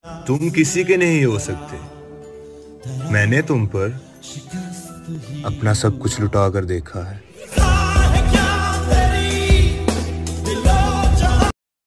तुम किसी के नहीं हो सकते। मैंने तुम पर अपना सब कुछ लुटा कर देखा है।